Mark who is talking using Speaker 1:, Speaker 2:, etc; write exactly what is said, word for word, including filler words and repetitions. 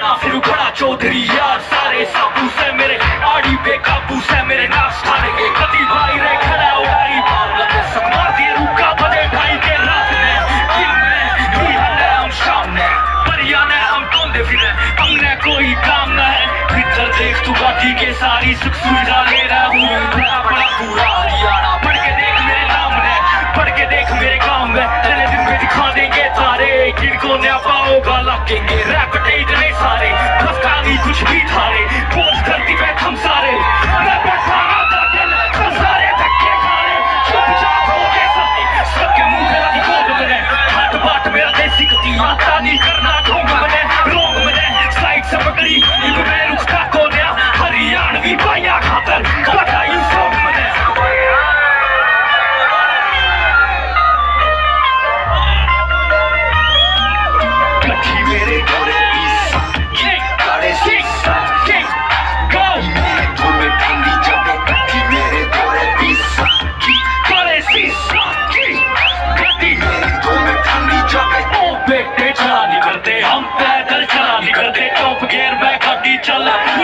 Speaker 1: हरियाणा फिर बड़ा चौधरी यार सारे साबू से मेरे आड़ी बेकाबू से मेरे नाश थाने के कति भाई रे खड़ा उड़ाई बाल लगे सकमार दिए रुका बजे ढाई के रात में दिन में ही हने हम शाम में परियाने हम टोंदे फिरे हमने कोई काम न है भीतर देख तू बाकी के सारी सुख सुविधा ले रहा हूँ बड़ा बड़ा पूरा हरियाणा पढ़ के देख मेरे नाम ने पढ़ के देख मेरे गाँव में तेरे दिन में दिखा देंगे तारे किनको न्या पाओगा लगेंगे रैप इतने सारे बस कानी कुछ भी थारे बोझ धरती पे हम सारे मैं बैठा आता दिल हम सारे धक्के खा रहे चुपचाप हो गए सबके सबके मुंह में लगी गोद बने हाथ बाट मेरा देसी गति आता नहीं करना ढोंग बने रोंग बने साइड से पकड़ी इब में रुखता को नया हरियाणवी पाया खातर लगाई सोंग बने कठी मेरे घरे पीसा गाड़े सीसा गो मेरे घरे ठंडी जब कठी मेरे घरे पीसा गाड़े सीसा कठी मेरे घरे ठंडी जब ओ बेटे चला निकलते हम पैदल चला निकलते टॉप गियर में गाड़ी चला